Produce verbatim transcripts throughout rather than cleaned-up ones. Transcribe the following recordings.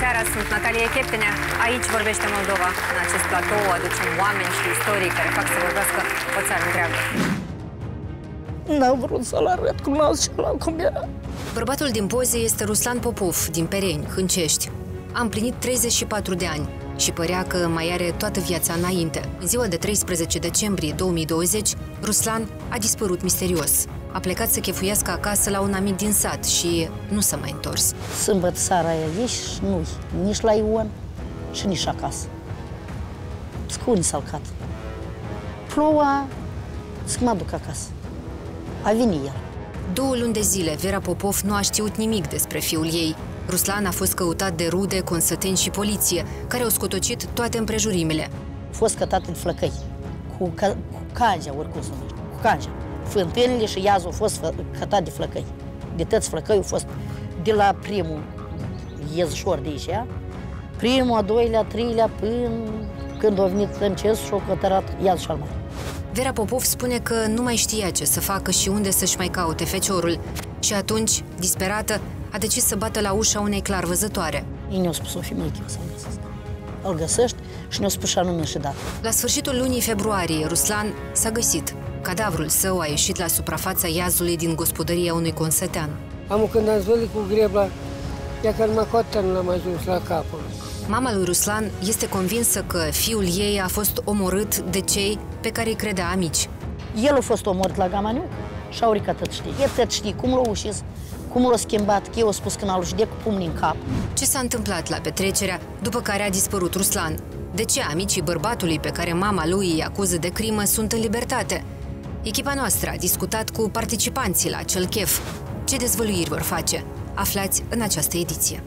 seara, sunt Natalia Cheptenea. Aici vorbește Moldova. În acest platou aducem oameni și istorii care fac să vorbească o țară întreagă. N-am vrut să-l arăt cum altceva, cum era. Bărbatul din poze este Ruslan Popov, din Pereni, Hâncești. A împlinit treizeci și patru de ani și părea că mai are toată viața înainte. În ziua de treisprezece decembrie două mii douăzeci, Ruslan a dispărut misterios. A plecat să chefuiască acasă la un amic din sat și nu s-a mai întors. Sâmbătă seara aia ieși, nu nici la Ion și nici acasă. Scuni s-a alcat. Ploua, să mă duc acasă. A venit el. Două luni de zile, Vera Popov nu a știut nimic despre fiul ei. Ruslan a fost căutat de rude, consăteni și poliție, care au scotocit toate împrejurimile. A fost cătat în flăcăi, cu, ca, cu cangea, oricum se numește, cu cangea. Fântânile și iazul au fost cătat de flăcăi. De tăți flăcăi au fost de la primul iezușor de aici, primul, a doilea, a treilea, până când a venit Tămcesul și a cătărat iazul cel mare. Vera Popov spune că nu mai știa ce să facă și unde să-și mai caute feciorul. Și atunci, disperată, a decis să bată la ușa unei clarvăzătoare. Ei ne-au spus o femeie că să-l găsesc. Îl găsești și ne-au spus și anume și dată. La sfârșitul lunii februarie, Ruslan s-a găsit. Cadavrul său a ieșit la suprafața iazului din gospodăria unui consătean. Amul când am zvălit cu grebla, ea că numai coată nu l-am ajuns la capul. Mama lui Ruslan este convinsă că fiul ei a fost omorât de cei pe care îi credea amici. El a fost omorât la Gamaniuc și Aurica tot știe. El tot știe cum l-a ușit, cum l-a schimbat, că eu a spus că n-a lușit de cu pumnii în cap. Ce s-a întâmplat la petrecerea după care a dispărut Ruslan? De ce amicii bărbatului pe care mama lui îi acuză de crimă sunt în libertate? Echipa noastră a discutat cu participanții la acel chef. Ce dezvăluiri vor face? Aflați în această ediție.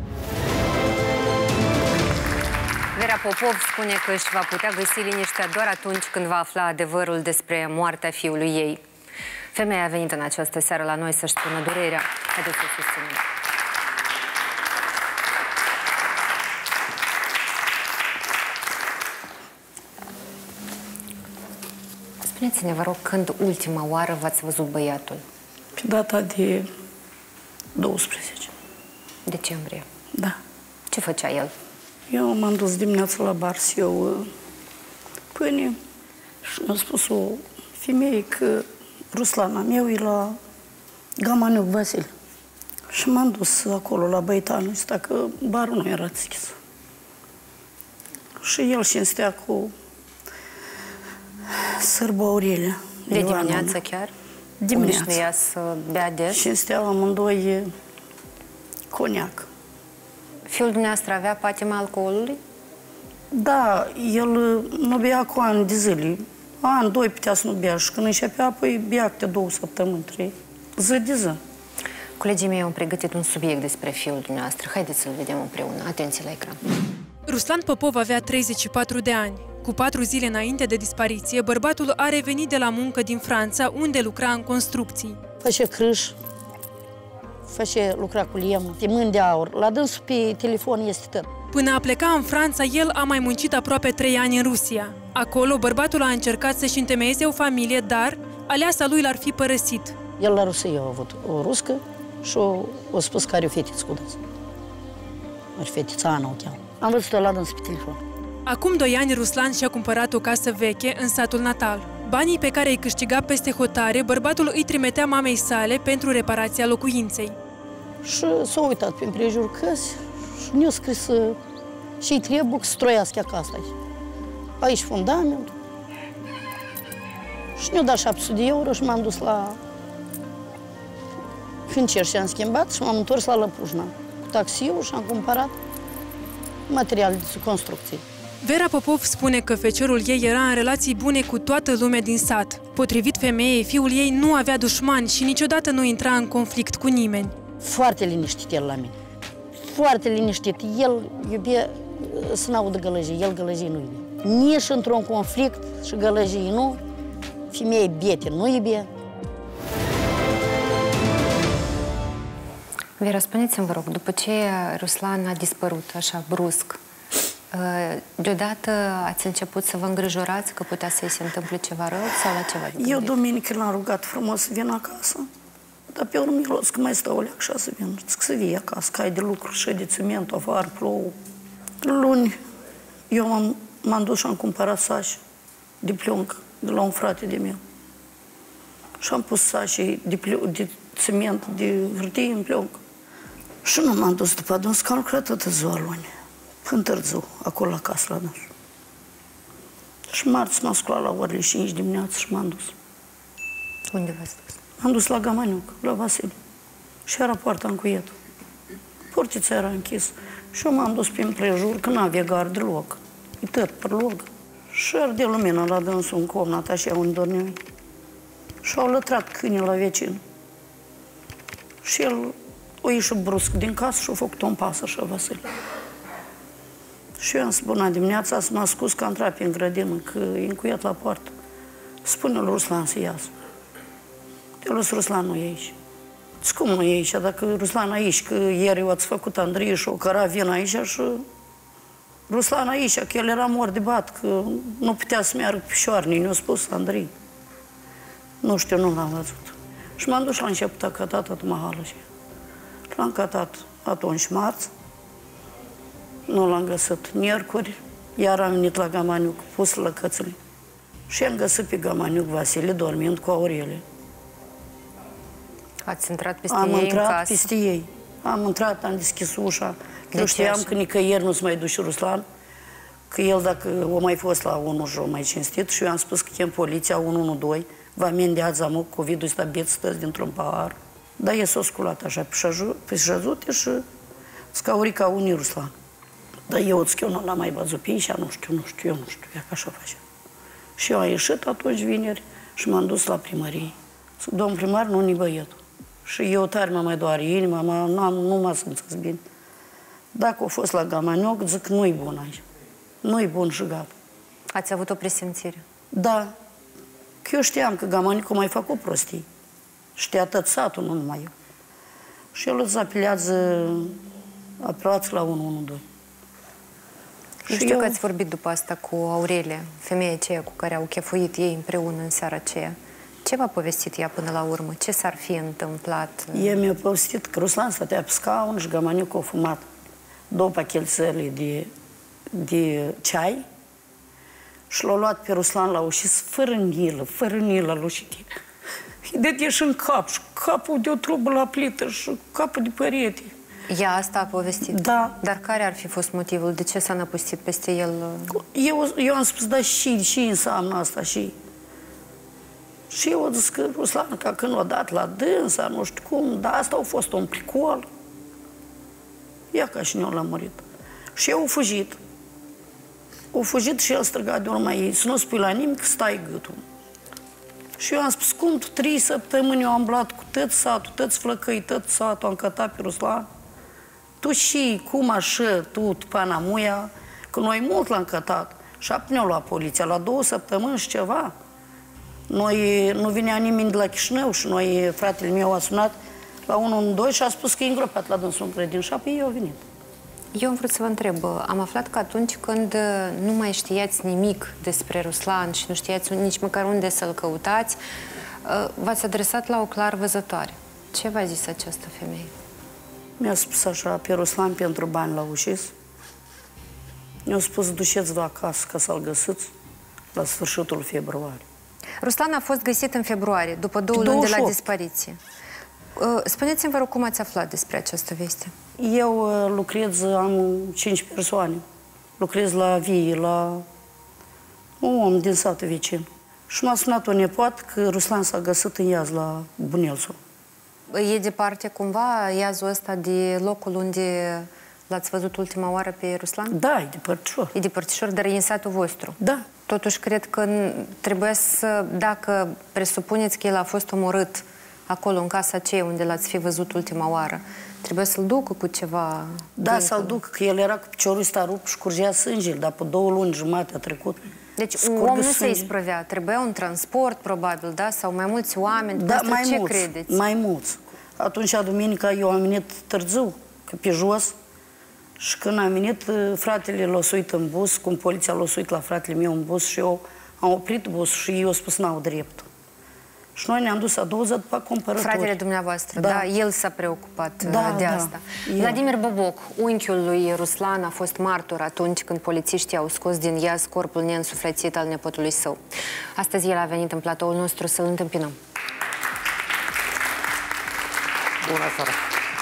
Vera Popov spune că își va putea găsi liniștea doar atunci când va afla adevărul despre moartea fiului ei. Femeia a venit în această seară la noi să-și spună durerea. Haideți să o susținem. Spuneți-ne, vă rog, când ultima oară v-ați văzut băiatul? Pe data de douăsprezece. Decembrie. Da. Ce făcea el? Eu m-am dus dimineața la bar să iau pâine și mi-a spus o femeie că Ruslana meu e la Gamaniuc Vasile. Și m-am dus acolo la Băitanul, ăsta că barul nu era deschis. Și el cinstea cu sârba Aurelia. De dimineață chiar? Dimineața. Obișnuia să bea des? Cinsteau amândoi coniac. Fiul dumneavoastră avea patima alcoolului? Da, el nu bea cu ani de zile. An, doi putea să nu bea și când începea, apoi bea câte două săptămâni, trei. Zi de zi. Colegii mei au pregătit un subiect despre fiul dumneavoastră. Haideți să-l vedem împreună. Atenție la ecran. Ruslan Popov avea treizeci și patru de ani. Cu patru zile înainte de dispariție, bărbatul a revenit de la muncă din Franța, unde lucra în construcții. Face crâș, face lucra cu lemn, de mâini de aur. La dânsul pe telefon este tot. Până a pleca în Franța, el a mai muncit aproape trei ani în Rusia. Acolo, bărbatul a încercat să-și întemeieze o familie, dar aleasa lui l-ar fi părăsit. El la Rusia a avut o ruscă și o, o spus că are o fetiță cu dânsul. Are fetița Ana o cheamă. Am văzut-o la dânsul pe telefon. Acum doi ani, Ruslan și-a cumpărat o casă veche în satul natal. Banii pe care îi câștiga peste hotare, bărbatul îi trimitea mamei sale pentru reparația locuinței. Și s-a uitat pe împrejur căsi și ne-a scris și-i trebuie să stroiască casa aici. Aici fundament. Și ne-a dat șapte sute de euro și m-am dus la Hâncești și am schimbat și m-am întors la Lăpușna cu taxiul și am cumpărat materiale de construcție. Vera Popov spune că feciorul ei era în relații bune cu toată lumea din sat. Potrivit femeii, fiul ei nu avea dușmani și niciodată nu intra în conflict cu nimeni. Foarte liniștit el la mine. Foarte liniștit. El iubea să n-audă gălăjii. El gălăjii nu iubea. Nici într-un conflict și gălăjii nu. Femeie biete nu iubea. Vera, spuneți-mi, vă rog, după ce Ruslan a dispărut așa brusc, deodată ați început să vă îngrijorați că putea să-i se întâmple ceva rău sau la ceva? Eu duminică l-am rugat frumos să vin acasă. Dar pe urmă, Milos, că mai stau o leac așa să vin, zic să vii acasă, că ai de lucru și de țiment, afară, plouă. Luni, eu m-am dus și am cumpărat saci de plioncă de la un frate de meu. Și am pus saci de, de țiment, de hârtie în plioncă. Și nu m-am dus după adâns, că am lucrat toată ziua luni, până târziu, acolo la casă la dâns. Și marți m-am sculat la orele cinci dimineața și m-am dus. Unde v-ați dus? M-am dus la Gamaniuc, la Vasile. Și era poarta încuietă. Portița era închisă. Și eu m-am dus prin împrejur, că n-avea gard deloc. E tot pe log. Și arde lumina la dânsul în comnată, așa unde dormeai. Și au lătrat câinii la vecin. Și el o ieșit brusc din casă și a făcut un pas așa, Vasile. Și eu am spus, bună dimineața, să mă scuz că am intrat prin grădină, că e încuiat la poartă. Spune lui Ruslan să iasă. Eu lăs Ruslan nu e aici. Zic, cum nu e aici? Dacă Ruslan aici, că ieri o ați făcut Andrei și o căra vin aici și Ruslan aici, că el era mort de bat, că nu putea să meargă picioarnii, ne-a spus Andrei. Nu știu, nu l-am văzut. Și m-am dus la început, a cătat tot mahalul și l-am cătat atunci marți. Nu l-am găsit miercuri, iar am venit la Gamaniuc, pus lăcățele. Și am găsit pe Gamaniuc Vasile dormind cu Aurelie. Ați intrat peste am ei intrat în casă? peste ei. Am intrat, am deschis ușa. De Eu ce știam așa? că nicăieri nu se mai duce Ruslan, că el, dacă o mai fost la unu și o mai cinstit, și eu am spus că chem poliția unu unu doi, vă amendează amuc, COVID-ul ăsta beți stăți dintr-un pahar. Dar e s-o sculat așa pe șăzute și scaurica unii Ruslan. Dar eu, zic, eu nu l-am mai văzut pe ei și nu știu, nu știu, eu nu știu, ea că așa face. Și eu am ieșit atunci vineri și m-am dus la primărie. Zic, domn primar, nu ni băietul. Și eu tare mă mai doare inima, mă, nu, am, nu mă simțesc bine. Dacă a fost la Gamanioc, zic, nu-i bun aici. Nu-i bun și gata. Ați avut o presimțire? Da. Că eu știam că Gamaniocul mai făcut prostii. Știa tot satul, nu numai eu. Și el îți apelează, apelați la unu unu doi. Eu știu eu... că ați vorbit după asta cu Aurelia, femeia aceea cu care au chefuit ei împreună în seara aceea. Ce v-a povestit ea până la urmă? Ce s-ar fi întâmplat? Ea mi-a povestit că Ruslan stătea pe scaun și Gamaniuc a fumat două pachetele de, de ceai și l-a luat pe Ruslan la ușis fără nilă, fără nilă l-a ușit. Îi dădea și în cap și capul de o trubă la plită și capul de părete. Ea asta a povestit? Da. Dar care ar fi fost motivul? De ce s-a năpustit peste el? Eu, eu am spus, da, și, și înseamnă asta, și... Și eu am zis că Ruslan, ca când o dat la dânsa, nu știu cum, dar asta a fost un pricol. Ia ca și ne-o l-a murit. Și eu au fugit. Au fugit și el striga de urma ei, să nu spui la nimic, că stai gâtul. Și eu am spus, cum tu trei săptămâni eu am blat cu tot satul, toți flăcăi, tot satul, am cătat pe Ruslan. Tu și cum așa, tu, pana muia, că noi mult l-am cătat. Și apoi ne-au luat poliția, la două săptămâni și ceva. Noi, nu vinea nimeni de la Chișinău și noi, fratele meu a sunat la unu unu doi și a spus că e îngropat la dânsul în grădină și apoi eu au venit. Eu am vrut să vă întreb, am aflat că atunci când nu mai știați nimic despre Ruslan și nu știați nici măcar unde să-l căutați, v-ați adresat la o clar văzătoare. Ce v-a zis această femeie? Mi-a spus așa, pe Ruslan pentru bani la ușis. Mi-a spus, duceți-vă acasă ca să-l găsiți la sfârșitul februarie. Ruslan a fost găsit în februarie, după două luni de la dispariție. Spuneți-mi, vă rog, cum ați aflat despre această veste? Eu lucrez, am cinci persoane. Lucrez la vie, la un om din satul vecin. Și m-a sunat o nepoată că Ruslan s-a găsit în iaz la Bunelțu. E departe cumva iazul ăsta de locul unde l-ați văzut ultima oară pe Ruslan? Da, e de Părtișor. E de Părtișor, dar e în satul vostru? Da. Totuși, cred că trebuia să, dacă presupuneți că el a fost omorât acolo, în casa aceea unde l-ați fi văzut ultima oară, trebuie să-l ducă cu ceva... Da, să-l duc, că el era cu piciorul ăsta rupt și curgea sângele, dar pe două luni jumate a trecut. Deci un om nu se isprăvea, trebuia un transport, probabil, da? Sau mai mulți oameni? Da, mai ce mulți, credeți? mai mulți. Atunci, duminica, eu am venit târziu, că pe jos, și când am venit, fratele l-a suit în bus, cum poliția l-a suit la fratele meu în bus și eu am oprit busul și eu au spus n-au dreptul. Și noi ne-am dus a doua zi după cumpărături. Fratele dumneavoastră, da, da el s-a preocupat da, de da, asta. el. Vladimir Boboc, unchiul lui Ruslan, a fost martor atunci când polițiștii au scos din iaz corpul neînsuflețit al nepotului său. Astăzi el a venit în platoul nostru să-l întâmpinăm. Bună seara!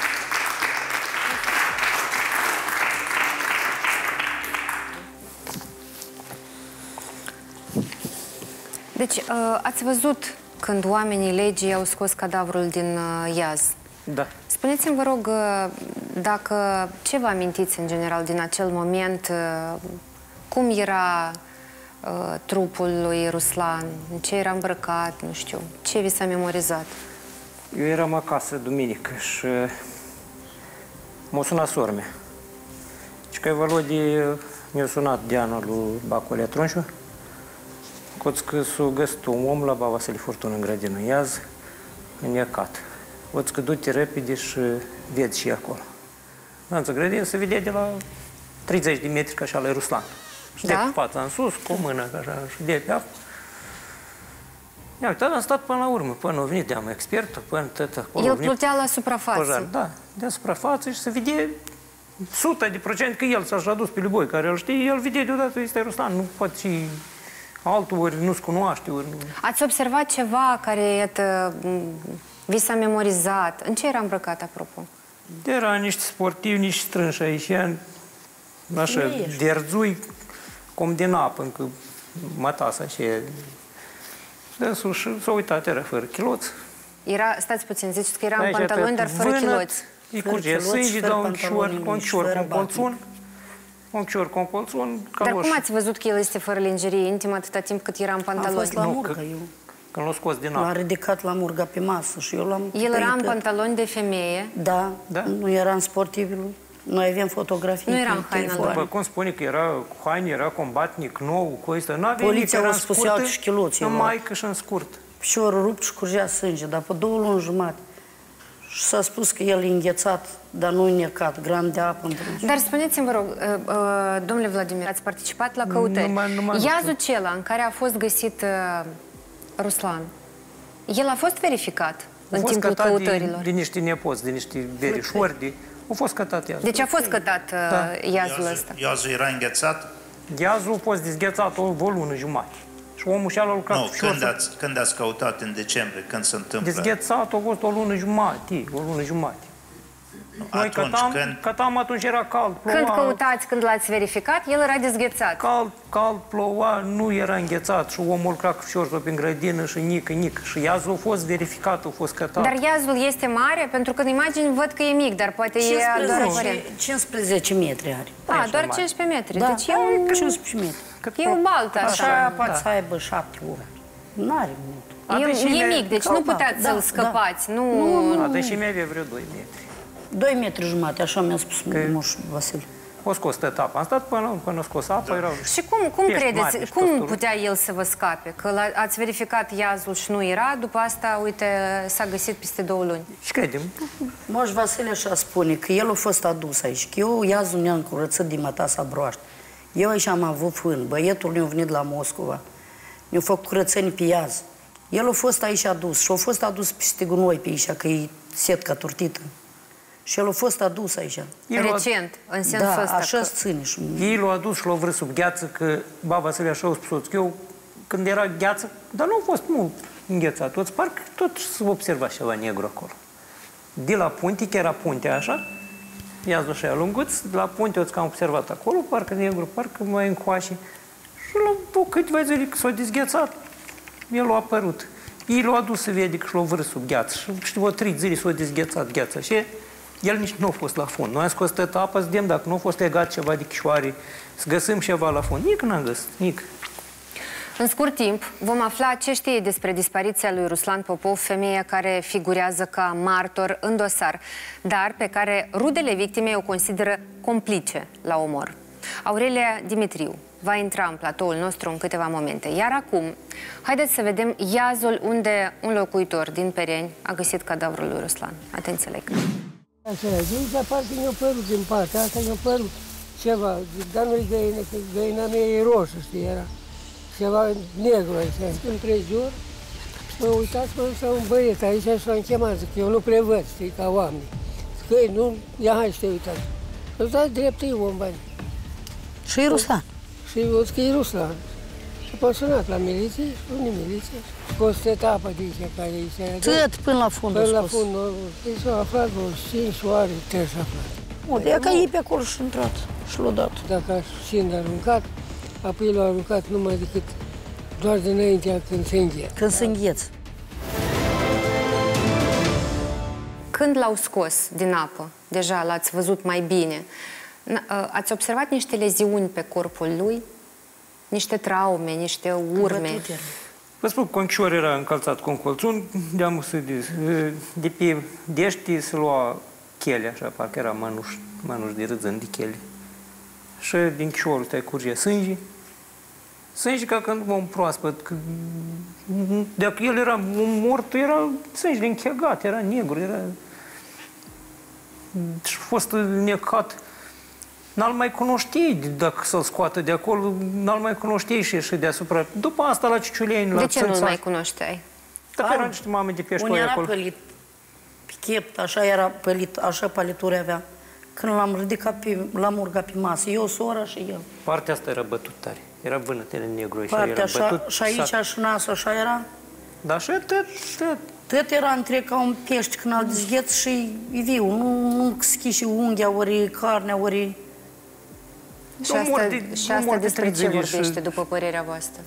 Deci, ați văzut când oamenii legii au scos cadavrul din iaz. Da. Spuneți-mi, vă rog, dacă ce vă amintiți în general din acel moment, cum era uh, trupul lui Ruslan, în ce era îmbrăcat, nu știu, ce vi s-a memorizat? Eu eram acasă duminică și m-a sunat sora mea. Și că Volodie mi-a sunat Diana lui Bacolea Trunșu, Coți că s-a găsit un om la Baba Vasile Furtună în grădină, iaz, înnecat. Oți că du-te repede și vezi și acolo. În grădină se vedea de la treizeci de metri ca așa la Ruslan. Și de cu fața în sus, cu mâna ca așa, și de pe apă. Ia, am stat până la urmă, până a venit de-am expertul, până tot acolo. El plutea la suprafață. Pojar, da, de suprafață și se vedea sută de procent că el s-a adus pe Luboi, care îl știe, el vedea deodată este Ruslan, nu poate și altul, ori nu-ți cunoaște, ori nu. Ați observat ceva care, iată, vi s-a memorizat? În ce era îmbrăcat, apropo? Era niște sportivi, niște strânși aici, așa, derzui, cum din apă, încă mătasa și dânsul și s-a uitat, era fără chiloți. Era, stați puțin, ziceți că era în pantaloni, dar fără chiloți. Îi curgea sânge, dau un chior, un chior cu un colțun. Un chior cu un colțun, caloș. Dar cum ați văzut că el este fără lingerie intimă atâta timp cât era în pantaloni? Am fost la murgă, eu. Când l-a scos din apă. L-a ridicat la murga pe masă și eu l-am... El era în pantaloni de femeie? Da, da? Nu era în sportivilul. Noi avem fotografii. Nu era în haină. După cum spune că era cu haine, era combatnic nou, cu ăsta. Poliția o spusea și chiloții. Numai că și în scurt. Piciorul rupt și curgea sânge, dar pe două luni jumate. Și s-a spus că el e înghețat, dar nu înnecat, gram de apă. Dar spuneți-mi, vă rog, domnule Vladimir, ați participat la căutări. Iazul acela în care a fost găsit Ruslan, el a fost verificat în timpul căutărilor? De niște nepoți, de niște verișori, a fost cătat iazul. Deci a fost cătat iazul ăsta. Iazul era înghețat? Iazul a fost dezghețat o lună jumătate. Și omul și-a lucrat. Nu, când ați, când ați căutat în decembrie, când se întâmplă? Dezghețat a fost o lună jumătate, o lună jumătate. Noi atunci, cătam, când... cătam, atunci era cald, ploua. Când căutați, când l-ați verificat, el era dezghețat. Cald, cald, ploua, nu era înghețat și omul lucra cu fiorul prin grădină și nică, nică. Și iazul a fost verificat, a fost cătat. Dar iazul este mare? Pentru că în imagini văd că e mic, dar poate e doar aparent. cincisprezece metri are. A, doar cincisprezece metri. Da, deci e un... cincisprezece metri. E o baltă, așa. Așa poate să aibă șapte ore. N-are mult. E mic, deci nu puteați să-l scăpați. Atunci mi avea vreo doi metri. Doi metri jumate, așa mi-a spus moș Vasile. O scos tot apa. Am stat până, până a scos apă, erau... Și cum, cum credeți, cum putea el să vă scape? Că ați verificat iazul și nu era, după asta, uite, s-a găsit peste două luni. Și credem. Moș Vasile așa spune că el a fost adus aici, că eu iazul ne-am curățat din mătasa broaște. Eu aici am avut fân, băietul ne-a venit la Moscova, ne-a făcut curățenii pe iaz. El a fost aici adus și a fost adus peste gunoi pe aici, că e setca turtită. Și el a fost adus aici. Recent, în sensul ăsta. Da, așa ține. Ei l-au adus și l-au vrut sub gheață, că Baba Vasile așa a spus că eu, când era gheață, dar nu a fost mult înghețat. Toți parcă tot să observa ceva negru acolo. De la punte, chiar era puntea așa, iazul așa lunguț, de la punte oți că am observat acolo, parcă negru, parcă mai încoace. Și la câteva zile că s-a dezghețat, el a apărut. Ei l-au adus să vede că și l-au vrut sub gheață. Și știu, o trei zile s-a dezghețat gheața. Și el nici nu a fost la fund. Noi am scos tot apă, să vedem dacă nu a fost legat ceva de chișoare, să găsim ceva la fund. Nici n-am găsit, nici. În scurt timp, vom afla ce știe despre dispariția lui Ruslan Popov, femeia care figurează ca martor în dosar, dar pe care rudele victimei o consideră complice la omor. Aurelia Dimitriu va intra în platoul nostru în câteva momente. Iar acum, haideți să vedem iazul unde un locuitor din Pereni a găsit cadavrul lui Ruslan. Atenție la ecran. Așa, de aici parcă mi-a părut din partea asta, mi-a părut ceva, dar nu-i găină, că găina mea e roșă, știi, era ceva negru aici. În trei ori, Mă uitați, mă, să un băiet aici și l-am chemat, zic, eu nu prevăd, știi, ca oameni. Zic, nu, ia hai să te uitați. Îți dai drept, e om bani. Și e Ruslan. Și eu zic că e Ruslan. Și m-am sunat la miliție, și unii miliție, scos etapa de aici, care e aici. Tot până la fund Până la scos. fund, deci s-au aflat vreo cinci oare, trebuie să aflat. O, de că e pe acolo și intrat și l-a dat. Dacă aș fi aruncat, apoi l-a aruncat numai decât doar dinaintea când se îngheță. Când se îngheță. Când l-au scos din apă, deja l-ați văzut mai bine, ați observat niște leziuni pe corpul lui? Niște traume, niște urme? Vă spun, conchior era încălțat cu un colțun, de-am să de, de pe dești se lua chele, așa, parcă era mănuș, mănuș de râzând de chele. Și din chiorul ăsta curge sânge. Sânge ca când om proaspăt. Că, dacă el era mort, era sânge închegat, era negru, era... Și a fost necat. N-al mai cunoștii dacă să-l scoată de acolo, n-al mai cunoștii și ieși deasupra. După asta la Ciuciuleni, la De ce nu-l Țânțaș. mai cunoșteai? Dacă erau niște mame de pești Unul era acolo. pălit pe chept, așa era pălit, așa palituri avea. Când l-am ridicat, l-am urcat pe masă, eu, sora și el. Partea asta era bătut tare. Era vânătele negru. Partea era așa, bătut, și aici sat. și nasul așa era. Da, și tot, tot. Tot era întreg ca un pește când îl dezgheț și e viu. Nu, nu schiși unghia, ori carnea, ori... Și Nu asta, mor de- și nu asta mor de despre ce trei zile vorbește, și- după părerea voastră?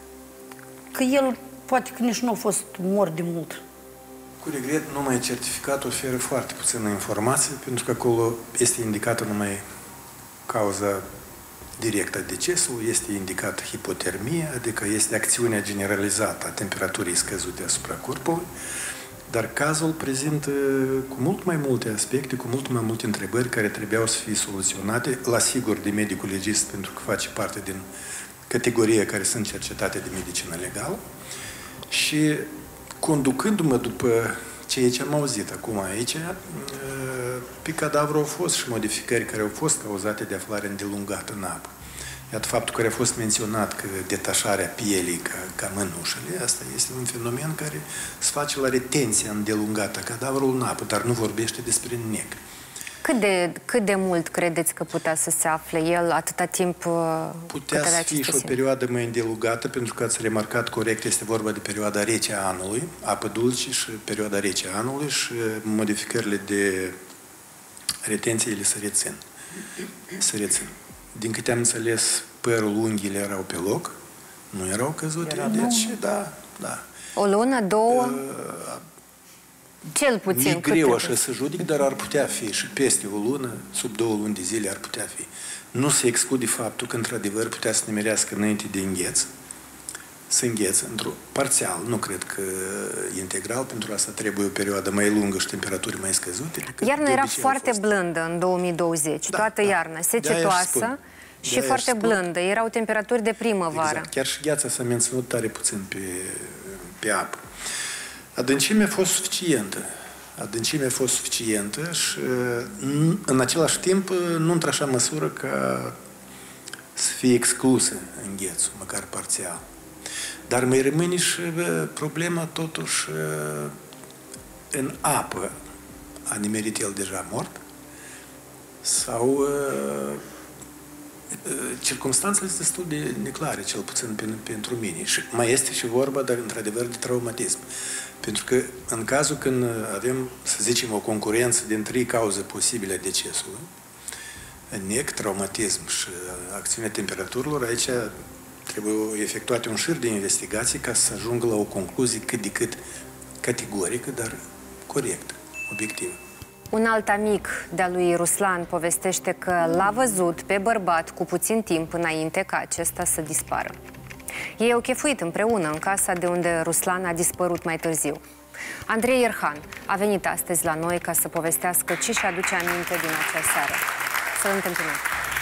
Că el poate că nici nu a fost mort de mult. Cu regret, numai certificatul oferă foarte puțină informație, pentru că acolo este indicată numai cauza directă a decesului, este indicată hipotermie, adică este acțiunea generalizată a temperaturii scăzute asupra corpului, dar cazul prezintă cu mult mai multe aspecte, cu mult mai multe întrebări care trebuiau să fie soluționate, la sigur de medicul legist, pentru că face parte din categoria care sunt cercetate de medicină legală, și conducându-mă după ceea ce am auzit acum aici, pe cadavru au fost și modificări care au fost cauzate de aflare îndelungată în apă. Iată, faptul care a fost menționat că detașarea pielii ca, ca mănușele, asta este un fenomen care se face la retenția îndelungată a cadavrului în apă, dar nu vorbește despre nec. Cât de, cât de mult credeți că putea să se afle el atâta timp? Putea să fie și o perioadă mai îndelungată, pentru că ați remarcat corect, este vorba de perioada rece a anului, apă dulce și perioada rece a anului și modificările de retenție ele se rețin. Se rețin. Din câte am înțeles, părul, unghiile erau pe loc, nu erau căzute, era deci, da, da. O lună, două? Uh, Cel puțin. E greu așa să judic, dar ar putea fi și peste o lună, sub două luni de zile ar putea fi. Nu se exclude faptul că, într-adevăr, putea să nimerească înainte de îngheț, să îngheță într-o parțial, nu cred că integral, pentru asta trebuie o perioadă mai lungă și temperaturi mai scăzute. Iarna era foarte blândă în două mii douăzeci, da, toată da. iarna, secetoasă și foarte blândă, erau temperaturi de primăvară. Exact. Chiar și gheața s-a menținut tare puțin pe, pe apă. Adâncimea a fost suficientă. Adâncimea a fost suficientă și în același timp nu într-așa măsură ca să fie exclusă înghețul, măcar parțial. Dar mai rămâne și problema totuși în apă. A nimerit el deja mort? Sau circumstanțele sunt destul de neclare, cel puțin pentru mine. Și mai este și vorba, dar într-adevăr, de traumatism. Pentru că în cazul când avem, să zicem, o concurență din trei cauze posibile a decesului, nec, traumatism și acțiunea temperaturilor, aici trebuie efectuate un șir de investigații ca să ajungă la o concluzie cât de cât categorică, dar corectă, obiectivă. Un alt amic de-a lui Ruslan povestește că l-a văzut pe bărbat cu puțin timp înainte ca acesta să dispară. Ei au chefuit împreună în casa de unde Ruslan a dispărut mai târziu. Andrei Ierhan a venit astăzi la noi ca să povestească ce și aduce aminte din acea seară. Să-l întâmpinăm.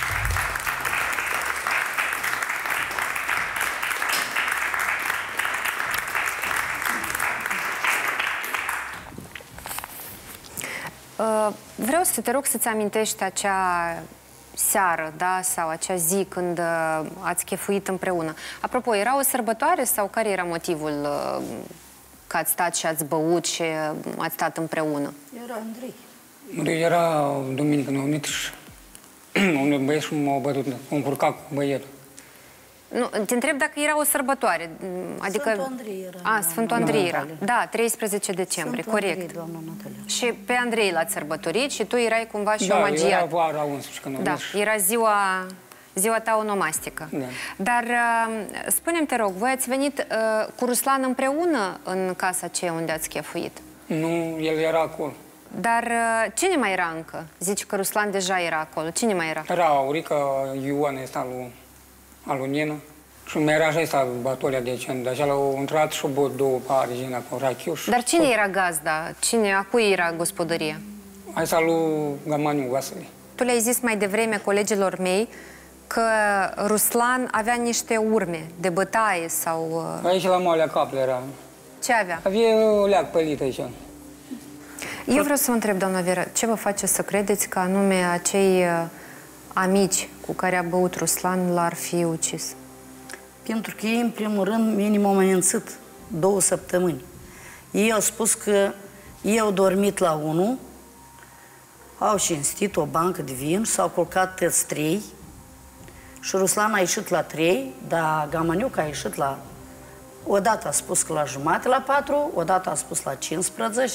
Vreau să te rog să-ți amintești acea seară, da, sau acea zi când ați chefuit împreună. Apropo, era o sărbătoare sau care era motivul că ați stat și ați băut și ați stat împreună? Era Andrei. Era duminică, ne-au unit și un băieț și m-au bătut, m-au încurcat cu băietul. Nu, te întreb dacă era o sărbătoare. Adică... Sfântul Andrei era. A, Sfântul Andrei era. Da, treisprezece decembrie, Sfântul corect. Andrei, doamna Natalia. Și pe Andrei l-ați sărbătorit și tu erai cumva și da, omagiat. era vara unsprezece când Da, era ziua, ziua ta onomastică. Da. Dar spune-mi, te rog, voi ați venit uh, cu Ruslan împreună în casa aceea unde ați chefuit? Nu, el era acolo. Dar uh, cine mai era încă? Zici că Ruslan deja era acolo. Cine mai era? Era Aurica, Ioan este al lui, al lui Nina. Și mai era așa ăsta Batolia de Cen. Dar l-au intrat și băut două pahare gin acolo, rachiuș. Dar cine era gazda? Cine, a cui era gospodăria? Asta lui Gamaniu Vasile. Tu le-ai zis mai devreme colegilor mei că Ruslan avea niște urme de bătaie sau... Aici la Moalea Caple era. Ce avea? Avea o leac pălit aici. Eu vreau să vă întreb, doamna Vera, ce vă face să credeți că anume acei uh, amici cu care a băut Ruslan l-ar fi ucis? Pentru că ei, în primul rând, minim au amenințat două săptămâni. Ei au spus că ei au dormit la unu, au cinstit o bancă de vin, s-au culcat toți trei și Ruslan a ieșit la trei, dar Gamaniuc a ieșit la... Odată a spus că la jumate la patru, odată a spus la cincisprezece,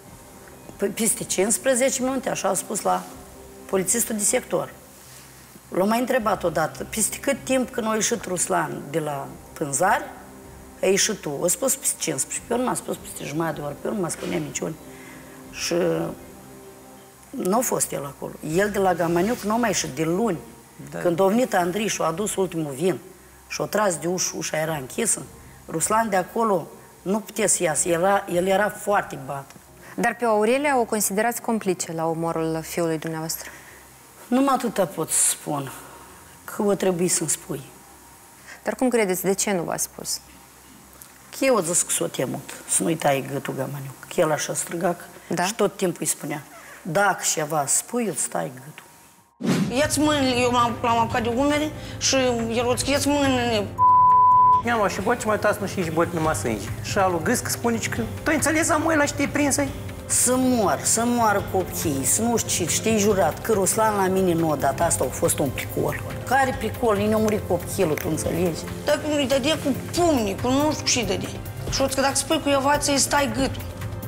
peste cincisprezece minute, așa a spus la polițistul de sector. L-a mai întrebat odată, peste cât timp când a ieșit Ruslan de la Pânzari, a ieșit tu? A spus peste cincisprezece, pe urmă a spus peste jumătate de oră, pe urmă a spunea niciun. Și nu a fost el acolo. El de la Gamaniuc nu a mai ieșit de luni. Da. Când a venit Andrei și a adus ultimul vin și a tras de ușă, ușa era închisă, Ruslan de acolo nu putea să iasă, era, el era foarte bat. Dar pe Aurelia o considerați complice la omorul fiului dumneavoastră? Numai atâta pot să spun, că o trebuie să-mi spui. Dar cum credeți, de ce nu v-a spus? Că eu o zis că s-o temut, să nu-i tai gâtul Gamaniuc. Că el așa striga da? Și tot timpul îi spunea, dacă ceva spui, îți tai gâtul. Ia-ți mâinile, eu l-am apucat de umeri și el o zis, ia-ți mâinile. Mi-am luat și boci, mai uitați, nu și boci numai sânge. Și alu gâscă spune că tu ai înțeles Samuela și te-ai prinsă? Să mor, să moară copiii, să nu știu ce, știi jurat, că Ruslan la mine nu a dat, asta a fost un pricol. Care pricol? Nici nu a murit copilul, tu înțelegi? Dacă îi dădea cu pumnii, cu nu știu ce dădea. Și o că dacă spui cuiva, ți-i stai gâtul.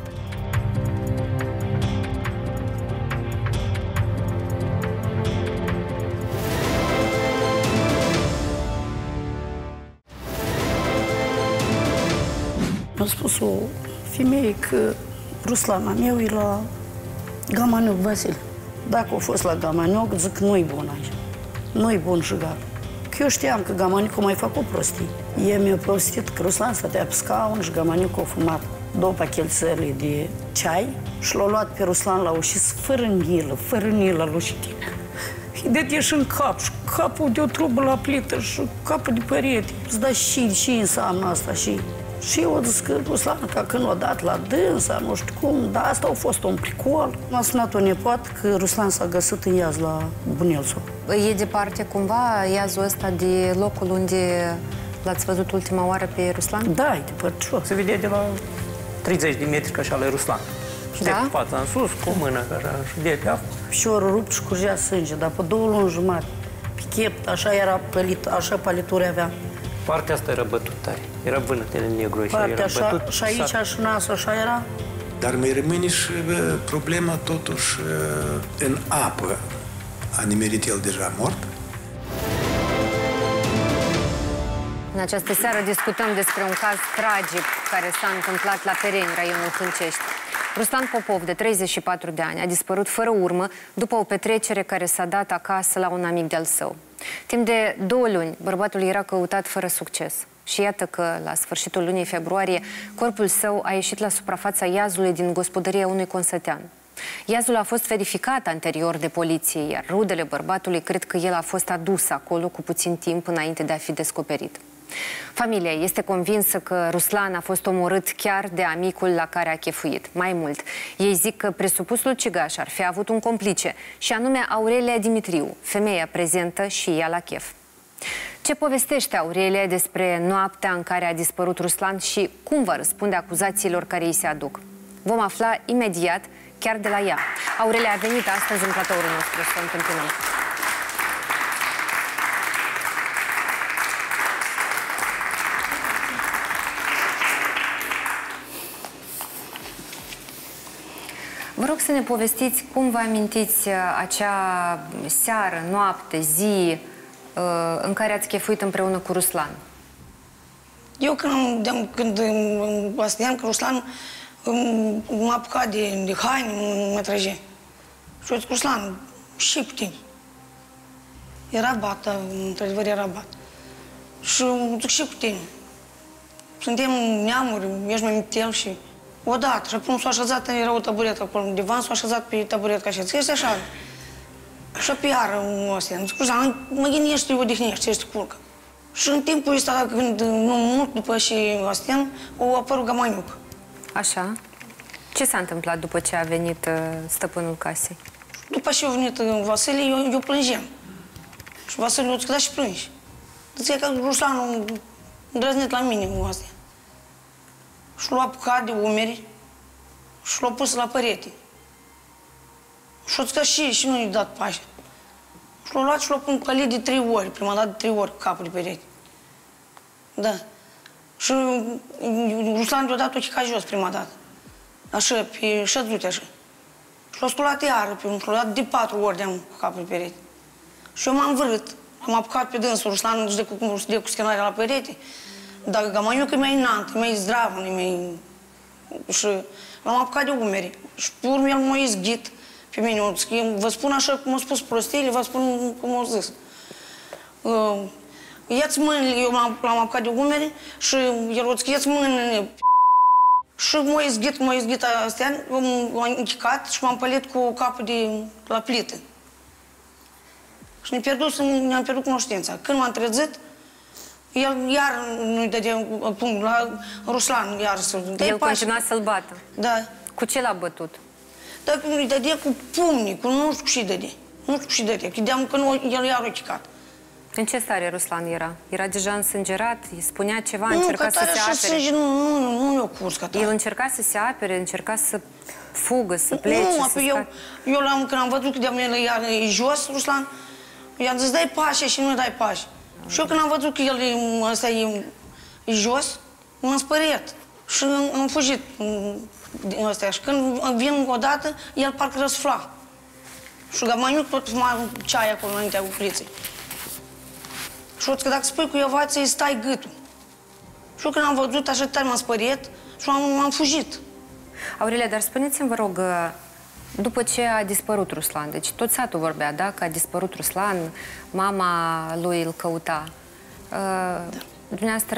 Mi-a spus o femeie că Ruslana meu e la Gamaniuc Vasile. Dacă a fost la Gamaniuc, zic nu-i bun aici. Nu-i bun și gata. Că eu știam că Gamaniuc a mai făcut prostii. El mi-a prostit că Ruslan stătea pe scaun și Gamaniuc a fumat două pachetele de ceai și l-a luat pe Ruslan la ușis fără milă, fără milă l-a știt. Îi dădea și în cap și capul de o trubă la plită și capul de perete. Îți da și, și înseamnă asta și... Și eu zis că Ruslan, ca când l-a dat la dânsa, nu știu cum, dar asta a fost un pricol. M-a sunat o nepoată că Ruslan s-a găsit în iaz la Bunelțu. E departe cumva iazul ăsta de locul unde l-ați văzut ultima oară pe Ruslan? Da, e departe. Se vedea de la treizeci de metri, ca așa la Ruslan. Și da? de fața în sus, cu mână, ca așa, și de pe apă. Piciorul rupt și curgea sânge, dar pe două luni jumate. Pe chept, așa era pălit, așa palituri avea. Partea asta era bătut tare. Era vânătele negru și Partea era așa, bătut. și aici și nasul așa era. Dar mai rămâne și problema totuși în apă. A nimerit el deja mort? În această seară discutăm despre un caz tragic care s-a întâmplat la Pereni, raionul Hâncești. Ruslan Popov, de treizeci și patru de ani, a dispărut fără urmă după o petrecere care s-a dat acasă la un amic de-al său. Timp de două luni, bărbatul era căutat fără succes. Și iată că, la sfârșitul lunii februarie, corpul său a ieșit la suprafața iazului din gospodăria unui consătean. Iazul a fost verificat anterior de poliție, iar rudele bărbatului cred că el a fost adus acolo cu puțin timp înainte de a fi descoperit. Familia este convinsă că Ruslan a fost omorât chiar de amicul la care a chefuit. Mai mult, ei zic că presupusul ucigaș ar fi avut un complice, și anume Aurelia Dimitriu, femeia prezentă și ea la chef. Ce povestește Aurelia despre noaptea în care a dispărut Ruslan și cum va răspunde acuzațiilor care îi se aduc? Vom afla imediat chiar de la ea. Aurelia a venit astăzi în platoul nostru, să întâmpinăm. Vă rog să ne povestiți cum vă amintiți acea seară, noapte, zi în care ați chefuit împreună cu Ruslan. Eu când, am, când astea că Ruslan m-a apucat de, de haine, mă trage. Și eu zic, Ruslan, și cu tine? Era bat, dar într-adevăr era bat. Și zic, și cu tine? Suntem neamuri, ești mai mitel și... Odată, și acum s-a așezat, era o taburetă acolo, un divan, s-a așezat pe taburetă ca așa. Zic, este așa. Și pe iară, astea. Zic, Ruslan, mă gândești, odihnești, ești culcă. Și în timpul ăsta, când, nu mult după și astea, o apărut Gamaniuc. Așa. Ce s-a întâmplat după ce a venit uh, stăpânul casei? După ce a venit Vasile, eu, eu plângeam. Și Vasile a zis, da și plângi. Zicea că Ruslanul îndrăznit la mine cu astea. Și l-a apucat de umeri și l-a pus la perete. Și a zis că și, și nu i-a dat pași. Și l-a luat și l-a pălit de trei ori, prima dată de trei ori capul de perete. Da. Și Ruslan i-a dat ochii ca jos prima dată. Așa, pe șăzute așa. Și l-a sculat iară pe unul, și l-a dat de patru ori de-am cu capul de perete. Și eu m-am vârât. Am apucat pe dânsul, Ruslan își dă cu, de cu schenarea la perete. Dar Gamaniuc e mai înalt, e mai zdravă, e mai... Și l-am apucat de umeri. Și pe urmă el m-a izghit pe mine. Vă spun așa cum au spus prostiile, vă spun cum au zis. Uh, ia-ți mâinile, eu l-am apucat de umeri și el a zis, ia-ți mâinile. Și m-a izghit, m-a izghit astea, m-a închicat și m-am pălit cu capul de la plită. Și ne-am pierdut, ne-am pierdut cunoștința. Când m-am trezit, el iar nu-i dădea punct la Ruslan, iar să... El continua să-l bată? Da. Cu ce l-a bătut? Dar îi dădea cu pumnii, cu nu știu și dădea. Nu știu și dădea, chideam că nu, el iar o chicat. În ce stare Ruslan era? Era deja însângerat? Îi spunea ceva? Nu, încerca să se apere? Sânge, nu, nu, nu i-a curs ca tare. El încerca să se apere, încerca să fugă, să plece, nu, să eu, eu l-am, când am văzut că de-a el iar e jos, Ruslan, i-am zis, dai pași și nu dai pași. Și eu când am văzut că el ăsta e, e jos, m-am speriat și am fugit din ăstea. Și când vin o dată, el parcă răsfla. Și Gamaniuc tot fuma ceai acolo înaintea cupliței. Și eu zic că dacă spui cu Iovață, îi stai gâtul. Și eu când am văzut așa tare m-am speriat și m-am fugit. Aurelia, dar spuneți-mi, vă rog, după ce a dispărut Ruslan, deci tot satul vorbea, da, că a dispărut Ruslan, mama lui îl căuta. Da. Dumneavoastră,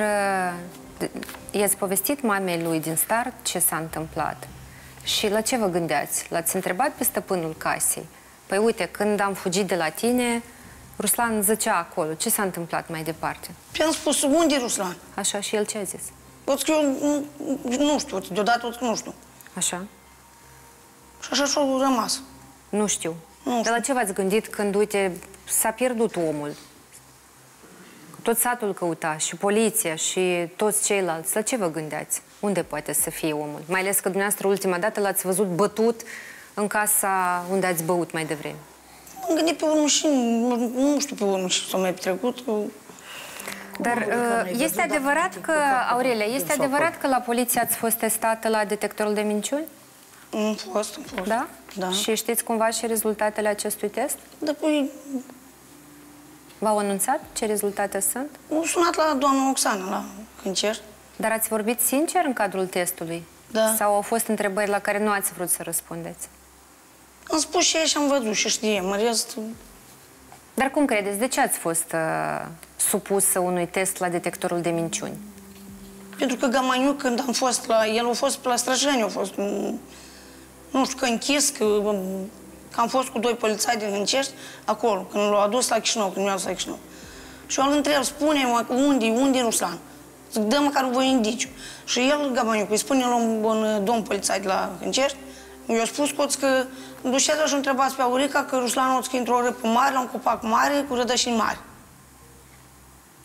i-ați povestit mamei lui din start ce s-a întâmplat? Și la ce vă gândeați? L-ați întrebat pe stăpânul casei? Păi uite, când am fugit de la tine, Ruslan zăcea acolo. Ce s-a întâmplat mai departe? I-am spus, unde e Ruslan? Așa, și el ce a zis? O zic, eu nu, nu știu, deodată o zic, nu știu. Așa? Și așa și-a rămas. Nu știu. Nu știu. Dar la ce v-ați gândit când, uite, s-a pierdut omul? Tot satul căuta, și poliția, și toți ceilalți. La ce vă gândeați? Unde poate să fie omul? Mai ales că dumneavoastră ultima dată l-ați văzut bătut în casa unde ați băut mai devreme. M-am gândit pe urmă și nu știu pe urmă și s-a mai petrecut. Dar este adevărat că, Aurelia, este adevărat că la poliție ați fost testată la detectorul de minciuni? Am fost, am fost. Da? Da. Și știți cumva și rezultatele acestui test? Da, păi... V-au anunțat ce rezultate sunt? M-au sunat la doamna Oxana, la Hâncești. Dar ați vorbit sincer în cadrul testului? Da. Sau au fost întrebări la care nu ați vrut să răspundeți? Am spus și ei și am văzut și știe, mă rest... Dar cum credeți? De ce ați fost uh, supusă unui test la detectorul de minciuni? Pentru că Gamaniuc, când am fost la... El a fost pe la Străjeni, a fost... Nu știu, că închis, că, că am fost cu doi polițai din Hâncești, acolo, când l-au adus la Chișinău, când mi-au adus la Chișinău. Și eu îl întreb, spune-mă, unde, unde e Ruslan? Zic, dă măcar un voi indiciu. Și el, Gamaniuc, îi spune la un, un domn polițai de la Hâncești, i-a spus că duceți-o și întrebați pe Aurica că Ruslan o într-o râpă mare, la un copac mare, cu rădășini mari.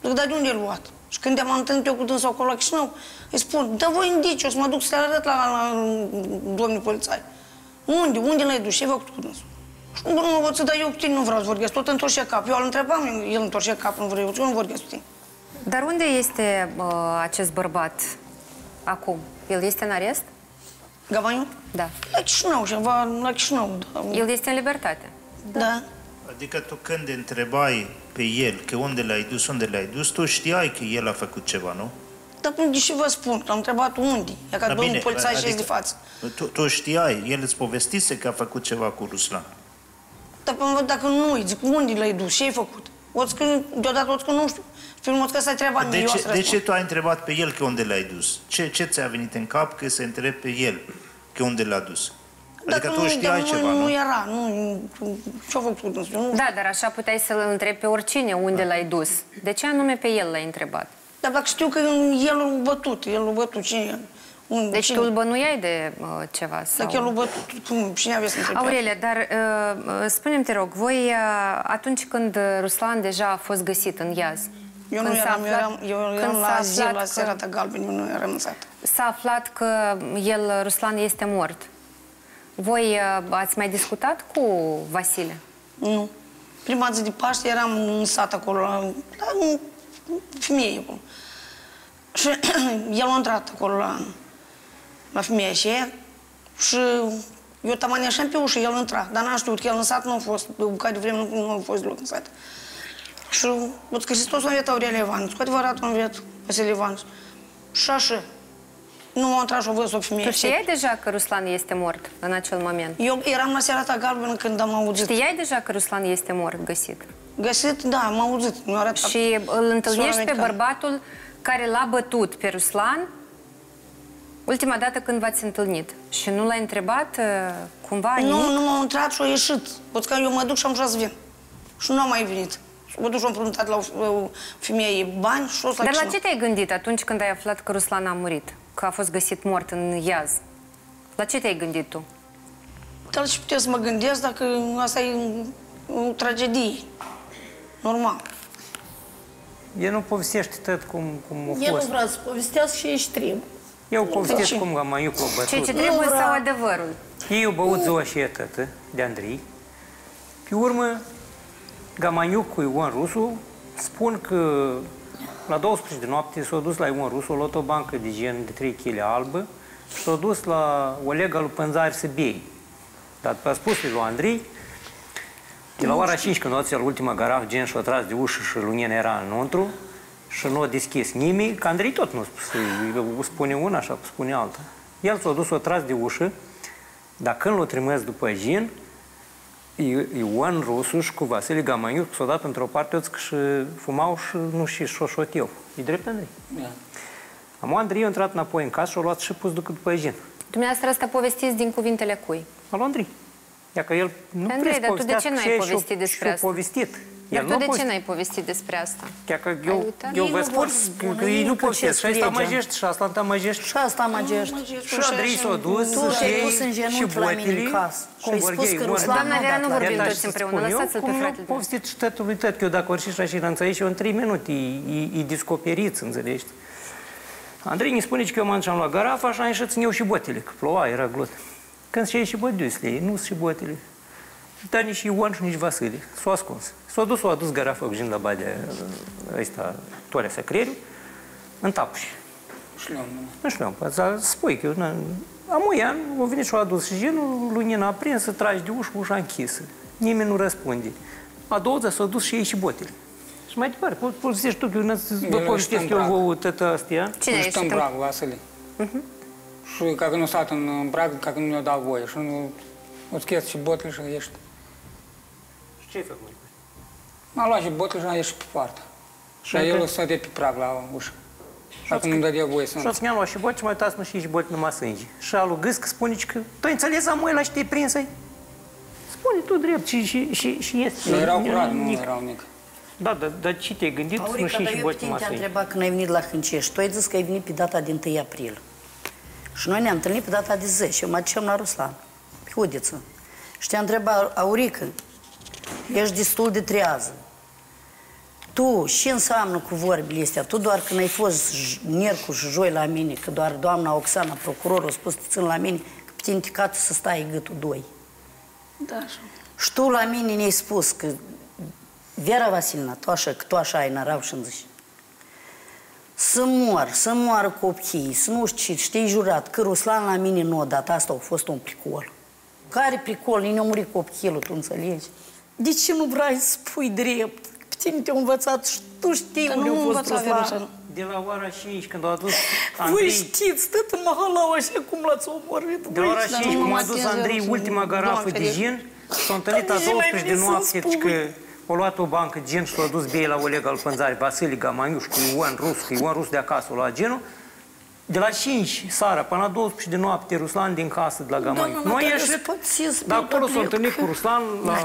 Zic, dar de unde l-a luat? Și când am întâlnit eu cu dânsul acolo la Chișinău, îi spun, dă voi indicii, o să mă duc să le arăt la, la, la domnul polițai. Unde? Unde l-ai dus? Ce ai făcut cu dânsul? Și nu, nu vă să dau eu cu tine, nu vreau să vorbesc, tot întorce cap. Eu îl întrebam, el întorce cap, nu vreau, eu nu vorbesc cu tine. Dar unde este uh, acest bărbat acum? El este în arest? Gavaniu? Da. La Chișinău, ceva, la Chișinău. Da. El este în libertate? Da. da. Adică tu când întrebai pe el că unde l-ai dus, unde l-ai dus, tu știai că el a făcut ceva, nu? Dar de ce vă spun? L-am întrebat unde. E ca domnul polițai și de față. Tu, tu știai, el îți povestise că a făcut ceva cu Ruslan. Dar până dacă nu îi zic, unde l-ai dus, ce ai făcut? Oți că, deodată, oți că nu știu. Filmul că asta-i treaba mea, de eu ce, să de ce tu ai întrebat pe el că unde l-ai dus? Ce, ce ți-a venit în cap că să întrebi pe el că unde l-a dus? Adică dacă tu știai nu, ceva, nu? nu? Nu era, nu... Ce-a făcut cu dânsul? Da, dar așa puteai să-l întrebi pe oricine unde l-ai dus. De ce anume pe el l-ai întrebat? Dar dacă știu că el l-a bătut, el l-a bătut, cine... Un, deci cine? tu îl bănuiai de uh, ceva? Sau... Dacă el l-a bătut, cum, cine avea să întrebi? Aurelia, dar uh, spune-mi, te rog, voi uh, atunci când Ruslan deja a fost găsit în iaz, eu nu eram, eu eram, eu eram la zi, la Serata Galben, eu nu eram în sat. S-a aflat că el, Ruslan, este mort. Voi uh, ați mai discutat cu Vasile? Nu. Prima zi de Paște eram în sat acolo, la, la femeie acolo. Și el a intrat acolo la, la femeia și și eu tamani așa pe ușă, el intra, dar n-am știut că el în sat nu a fost, pe bucată de vreme nu, nu a fost deloc în sat. Și văd că Hristos a înviat Aurelia Ivanovici, cu adevărat a înviat Vasile Ivanovici. Și așa. Nu m-a intrat și o văzut o femeie. Tu știai deja că Ruslan este mort în acel moment? Eu eram la Serata Galben când am auzit. Știai deja că Ruslan este mort, găsit? Găsit, da, am auzit. Și îl întâlnești pe bărbatul care l-a bătut pe Ruslan ultima dată când v-ați întâlnit. Și nu l-ai întrebat cumva nimic? Nu, nu m-a intrat și a ieșit. Pot că eu mă duc și am să vin. Și nu am mai venit. Mă duc și am împrumutat la o femeie bani și o să la Dar la ce te-ai gândit atunci când ai aflat că Ruslan a murit? Că a fost găsit mort în iaz? La ce te-ai gândit tu? Dar ce puteți să mă gândesc dacă asta e o tragedie? Normal. El nu povestește tot cum, cum a fost. El nu vrea să povestească și ești trebuie. Eu povestesc cum Gamaniuc l-a bătut. Ce ce trebuie sau adevărul? Ei au băut ziua și tătă de Andrei. Pe urmă, Gamaniuc cu Ioan Rusu spun că la douăsprezece de noapte s-a dus la Ioan Rusu, a luat o bancă de gen de trei kilograme albă și s-a dus la Olega lui Pânzari să bei. Dar pe spus lui Andrei, de la ora cinci, când a luat ultima garafă, gen și-a tras de ușă și Lunina era înăuntru și nu a deschis nimic, că Andrei tot nu spune una așa, spune alta. El s-a dus, s-a tras de ușă, dar când l-a trimis după Jin, Ioan Rusu și cu Vasile Gamaniuc s-au dat într-o parte și fumau și nu și șoșoteau. E drept, Andrei? Da. Am Andrei a intrat înapoi în casă și a luat și pus după Jin. Dumneavoastră asta povestiți din cuvintele cui? Al Andrei. Ia că el nu Andrei, dar tu de ce n-ai povestit despre asta? Povestit. Dar tu de ce n-ai povestit despre asta? Chiar că eu, eu vă spun că ei nu povestesc. Și asta amăgești, și asta amăgești. Și asta amăgești. Și Andrei s-a dus, și botele, cum vorghei. Doamna Vera, nu vorbim toți împreună, lăsați-l pe fratele. Cum povestit și tătului tăt, că eu dacă orice și așa înțelegi, eu în trei minute îi descoperiți, înțelegi? Andrei ne spune că eu m-am luat garafa, așa am ieșit să eu și botele, că ploua, era glot. Când și-a ieșit bădiusele, nu și botele. Dar nici Ioan și nici Vasile. S-au ascuns. S-au dus, s-au adus garafa cu la badea ăsta, toarea sacreriu, în tapuși. Șleam, nu șleam. Dar spui că eu, amuian, a venit și-a adus și genul, Lunina a prins, să tragi de ușă, ușa închisă. Nimeni nu răspunde. A doua zi s-au dus și ei și botele. Și mai departe, poți zici tu, că vă povestesc eu vouă tătă astea. Cine ești? în Brag, Vasile. Și ca că nu stat în Brag, ca că nu ne-o dau voie. Și nu îți chesti și botele și ieși. Și ce ai făcut? M-a luat și botele și am ieșit pe poartă. Și el stătea pe prag la ușă. Și acum nu-mi dădea voie să nu. Și o mi-am luat și botele și mai uitați nu și ești botele numai sânge. Și alu Gâscă spune că tu ai înțeles amoi la și te-ai prins-ai? Spune tu drept și, și, și, și este. Nu erau curat, nu erau nic. Da, dar, dar ce te-ai gândit? Aurica, nu și dar și eu pe tine te-am întrebat când ai venit la Hâncești. Tu ai zis că ai venit pe data din întâi aprilie. Și noi ne-am întâlnit pe data de zece. Eu mă duceam la Ruslan, pe Hudiță. Și te-am întrebat, Aurica, ești destul de trează. Tu tu ce înseamnă cu vorbile astea? Tu doar când ai fost miercuri și joi la mine, că doar doamna Oxana, procurorul, a spus, te țin la mine, că pe tine te cată să stai gâtul doi. Da, așa. Și tu la mine ne-ai spus că Vera Vasilina, tu așa, că tu așa ai narav și-mi zici, să mor, să moară copiii, să nu știu ce, știi jurat, că Ruslan la mine nu a dat, asta a fost un pricol. Care pricol? Nici nu a murit copilul, tu înțelegi? De ce nu vrei să spui drept? Pe tine te-a învățat și tu știi unde a fost Ruslan. De la ora cinci, când au adus Andrei... Voi știți, tot în mahalau așa cum l-ați omorât. De la ora cinci, cum a adus Andrei ultima garafă de gin, s-a întâlnit a douăsprezece de noapte, că a luat o bancă de gin și l-a dus bei la Oleg al Pânzari, Vasile Gamaniuș, cu Ioan Rus, cu Ioan Rus de acasă, a luat genul. De la cinci seara până la douăsprezece de noapte, Ruslan din casă de la Gamaniuș. Nu a ieșit, dar acolo s-a întâlnit cu Ruslan la...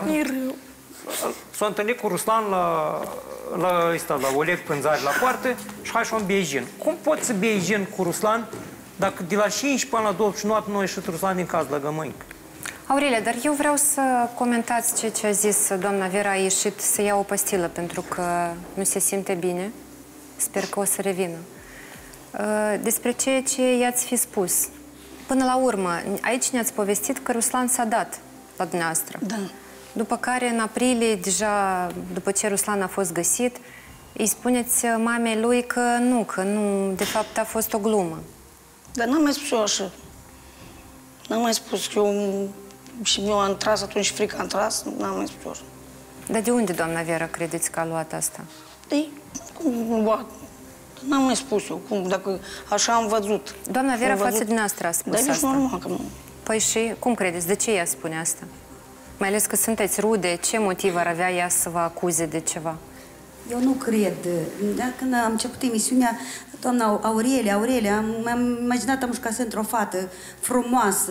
S-a întâlnit cu Ruslan la, la, ăsta, la Oleg Pânzari la poartă și hai și-o bei gin. Cum poți să bei gin cu Ruslan dacă de la cinci până la douăsprezece noapte nu a ieșit Ruslan din casă la Gamaniuș? Aurelia, dar eu vreau să comentați ceea ce a zis doamna Vera, a ieșit să ia o pastilă pentru că nu se simte bine. Sper că o să revină. Despre ceea ce i-ați fi spus. Până la urmă, aici ne-ați povestit că Ruslan s-a dat la dumneavoastră. Da. După care, în aprilie, deja, după ce Ruslan a fost găsit, îi spuneți mamei lui că nu, că nu, de fapt a fost o glumă. Dar n-am mai spus eu așa. N-am mai spus că eu... Și mi-a întras atunci frica, am tras, n-am mai spus eu așa. Dar de unde, doamna Vera, credeți că a luat asta? Ei, cum luat? N-am mai spus eu, cum, dacă așa am văzut. Doamna Vera, față din noastră a spus asta. Dar nici normal că nu. Păi și cum credeți? De ce ea spune asta? Mai ales că sunteți rude, ce motiv ar avea ea să vă acuze de ceva? Eu nu cred. Când am început emisiunea, doamna Aurelia, Aurelia, am imaginat am jucat într-o fată frumoasă,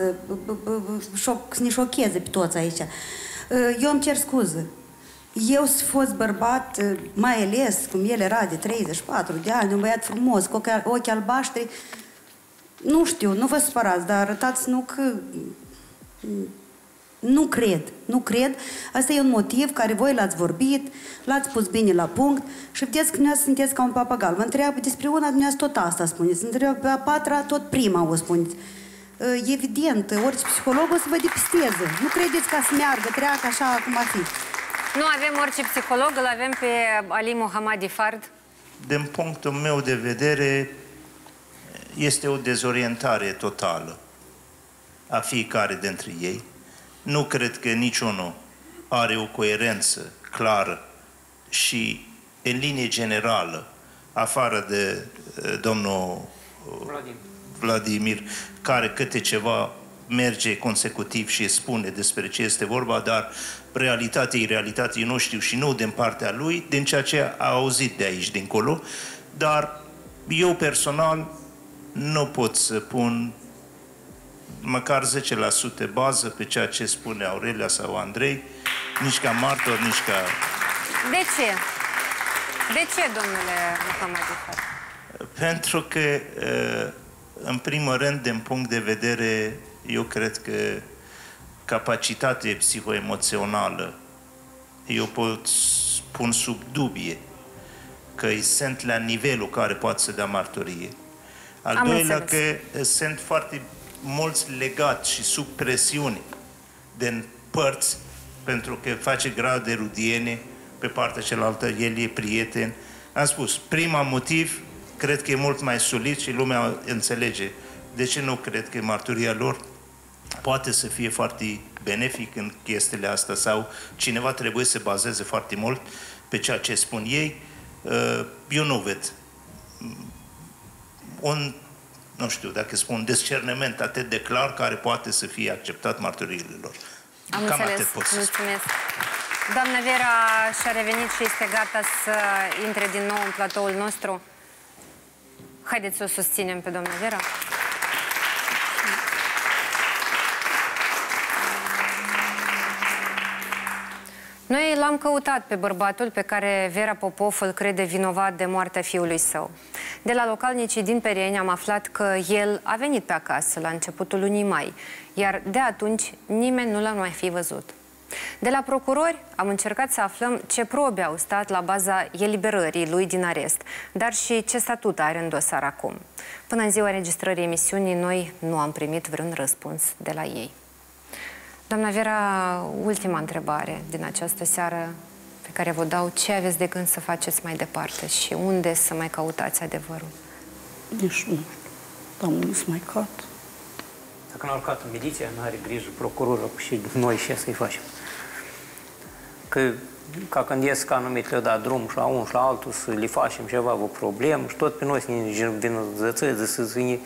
să ne șocheze pe toți aici. Eu îmi cer scuză. Eu sunt fost bărbat, mai ales cum el era de treizeci și patru de ani, un băiat frumos, cu ochi albaștri. Nu știu, nu vă supărați, dar arătați nu că... Nu cred, nu cred. Asta e un motiv care voi l-ați vorbit, l-ați pus bine la punct și vedeți că dumneavoastră sunteți ca un papagal. Vă întreabă despre una, dumneavoastră tot asta spuneți. Întreabă pe a patra, tot prima o spuneți. Evident, orice psiholog o să vă depisteze. Nu credeți ca să meargă, treacă așa cum ar fi. Nu avem orice psiholog, îl avem pe Ali Mohammadi Fard. Din punctul meu de vedere, este o dezorientare totală a fiecare dintre ei. Nu cred că niciunul are o coerență clară și, în linie generală, afară de uh, domnul Vladimir. Vladimir, care câte ceva merge consecutiv și spune despre ce este vorba, dar realitatea e realitatea, eu nu știu și nu din partea lui, din ceea ce a auzit de aici, dincolo, dar eu personal nu pot să pun măcar zece la sută bază pe ceea ce spune Aurelia sau Andrei, nici ca martor, nici ca... De ce? De ce, domnule Mohammadi Fard? Pentru că, în primul rând, din punct de vedere, eu cred că capacitatea psihoemoțională, eu pot pun sub dubie că îi sunt la nivelul care poate să dea martorie. Al Am doilea, înțeles. că sunt foarte mulți legați și sub presiune din părți, pentru că face grad de rudiene, pe partea cealaltă el e prieten. Am spus, prima motiv, cred că e mult mai solid și lumea înțelege. De ce nu cred că marturia lor poate să fie foarte benefic în chestiile astea sau cineva trebuie să se bazeze foarte mult pe ceea ce spun ei? Eu nu ved un, nu știu dacă spun, discerniment atât de clar care poate să fie acceptat marturiile lor. Am Cam înțeles. atât pot să Mulțumesc. Doamna Vera și-a revenit și este gata să intre din nou în platoul nostru. Haideți să o susținem pe doamna Vera. Noi l-am căutat pe bărbatul pe care Vera Popov îl crede vinovat de moartea fiului său. De la localnicii din Pereni am aflat că el a venit pe acasă la începutul lunii mai, iar de atunci nimeni nu l-a mai fi văzut. De la procurori am încercat să aflăm ce probe au stat la baza eliberării lui din arest, dar și ce statut are în dosar acum. Până în ziua înregistrării emisiunii, noi nu am primit vreun răspuns de la ei. Doamna Vera, ultima întrebare din această seară pe care vă dau: ce aveți de gând să faceți mai departe și unde să mai căutați adevărul? Nici nu știu. Dar unde să mai caut? Dacă n-au urcat în miliția, n-are grijă procurorul și noi ce să-i facem. Că, ca când ies ca numit le-o dat drumul și la unul și la altul să le facem ceva, o problemă și tot pe noi să ne vinăzățeze, să zine.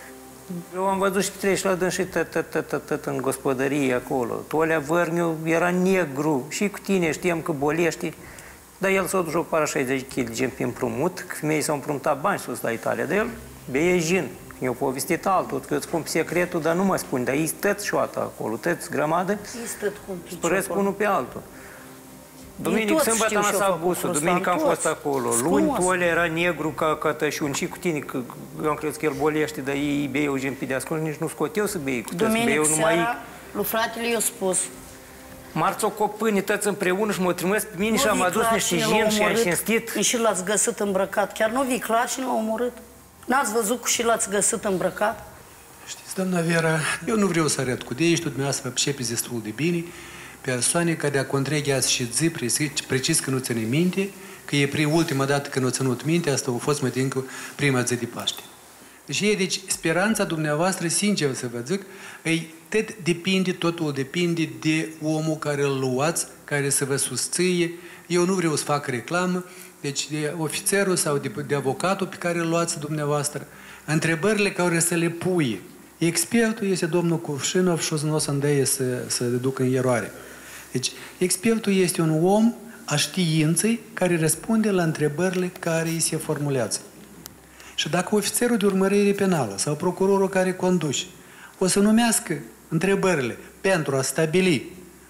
Eu am văzut și treci la dâns și tot în gospodărie acolo. Tolea Vărniu era negru și cu tine știam că bolești, dar el s-a dus o pară șaizeci de kilograme pe împrumut, că femeii s-au împrumutat bani sus la Italia, dar el beie gin. Eu povestit altul, că îți spun secretul, dar nu mă spun, dar ei stăți șoată acolo, tăți grămadă, spărăți unul pe altul. Duminică, sâmbătă, am lăsat busul, duminică am fost acolo, luni, Tolea era negru ca, ca tășun și cu tine, că eu am crezut că el bolește, dar ei beiau gen pe deasupra, nici nu scot eu să bei cu tăți, beiau numai... Duminică lui fratele i-a spus. Marți o copâni, tăți împreună și mă trimis pe mine și am adus niște gen și am cinstit. Și l-ați găsit îmbrăcat, chiar nu vii clar și l-a omorât? N-ați văzut că și l-ați găsit îmbrăcat? Știți, doamna Vera, eu nu vreau să arăt cu de aici, tot dumneavoastră vă percepeți destul de bine persoane care a contregeați și zi precis că nu ține minte, că e prin ultima dată când o ținut minte, asta a fost mai timpul prima zi de Paște. Deci, e, deci, speranța dumneavoastră, sincer să vă zic, ei, tot depinde, totul depinde de omul care îl luați, care să vă susție. Eu nu vreau să fac reclamă, deci de ofițerul sau de, de avocatul pe care îl luați dumneavoastră. Întrebările care să le pui. Expertul este domnul Kuvshinov și nu o să îndăie să, să ducă în eroare. Deci, expertul este un om a științei care răspunde la întrebările care îi se formulează. Și dacă ofițerul de urmărire penală sau procurorul care conduce o să numească întrebările pentru a stabili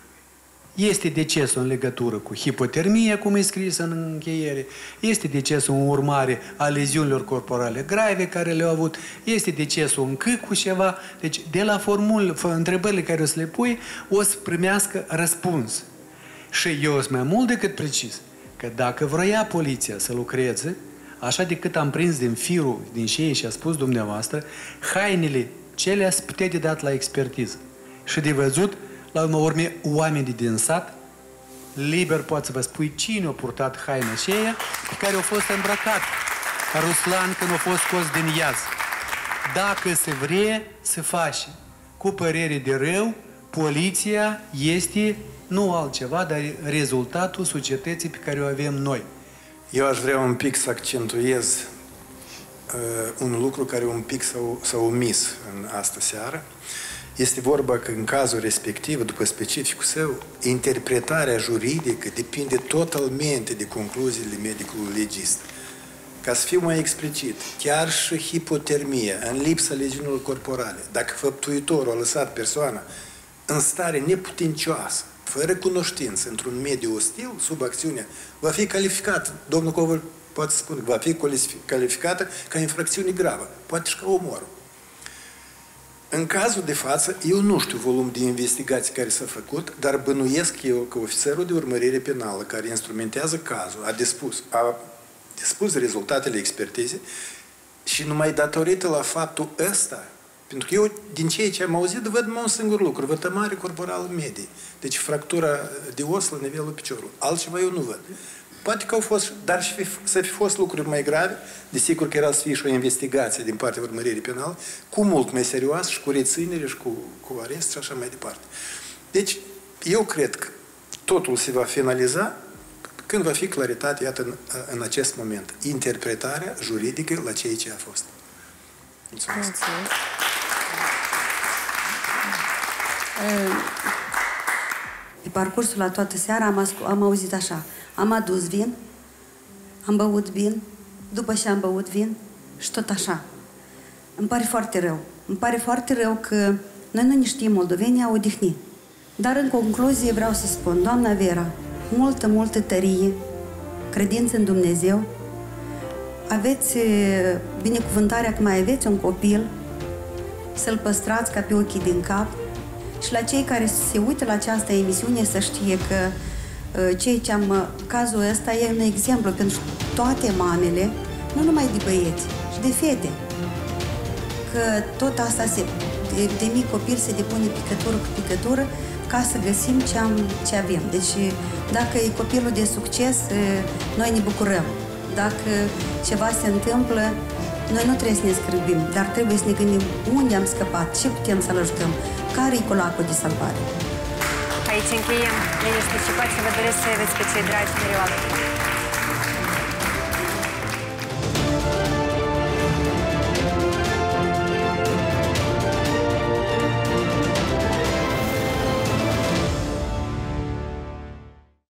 este decesul în legătură cu hipotermie, cum e scris în încheiere, este decesul în urmare a leziunilor corporale grave care le-au avut, este decesul încă cu ceva, deci de la formule, întrebările care o să le pui, o să primească răspuns. Și eu sunt mai mult decât precis că dacă vroia poliția să lucreze, așa decât am prins din firul, din ce și a spus dumneavoastră, hainele cele să putea de dat la expertiză. Și de văzut, la urmă urme, oamenii din sat, liber poate să vă spui cine a purtat haina aceea pe care a fost îmbrăcat Ruslan când a fost scos din iaz. Dacă se vrea, se face. Cu părere de rău, poliția este nu altceva, dar rezultatul societății pe care o avem noi. Eu aș vrea un pic să accentuez uh, un lucru care un pic s-a omis în astă seară. Este vorba că în cazul respectiv, după specificul său, interpretarea juridică depinde totalmente de concluziile medicului legist. Ca să fiu mai explicit, chiar și hipotermia, în lipsa leziunilor corporale, dacă făptuitorul a lăsat persoana în stare neputincioasă, fără cunoștință, într-un mediu ostil, sub acțiunea, va fi calificat, domnul Covăl poate spune, va fi calificată ca infracțiune gravă, poate și ca omorul. În cazul de față, eu nu știu volum de investigații care s-a făcut, dar bănuiesc eu că ofițerul de urmărire penală care instrumentează cazul a dispus, a dispus rezultatele expertizei și numai datorită la faptul ăsta, pentru că eu, din ceea ce am auzit, văd un singur lucru, vătămare corporală medie. Deci fractura de os la nivelul piciorului. Altceva eu nu văd. Poate că au fost, dar și să fi fost lucruri mai grave, desigur că era să fie și o investigație din partea urmăririi penale, cu mult mai serioasă și cu reținere și cu, cu arest și așa mai departe. Deci, eu cred că totul se va finaliza când va fi claritate, iată, în, în acest moment, interpretarea juridică la ceea ce a fost. Mulțumesc. Mulțumesc. Pe parcursul la toată seara am, am auzit așa. Am adus vin, am băut vin, după ce am băut vin și tot așa. Îmi pare foarte rău. Îmi pare foarte rău că noi nu ne știm moldovenii odihni. Dar în concluzie vreau să spun, doamna Vera, multă, multă tărie, credință în Dumnezeu, aveți binecuvântarea că mai aveți un copil, să-l păstrați ca pe ochii din cap Și la cei care se uită la această emisiune să știe că ceea ce am, cazul ăsta e un exemplu pentru toate mamele, nu numai de băieți, și de fete. Că tot asta se, de, de mic copil se depune picătură cu picătură ca să găsim ce, am, ce avem. Deci dacă e copilul de succes, noi ne bucurăm. Dacă ceva se întâmplă, noi nu trebuie să ne scârbim, dar trebuie să ne gândim unde am scăpat, ce putem să-l ajutăm, care e colacul de salvare. Aici încheiem. Liniște și pace. Vă doresc să aveți pe cei dragi mereu alături.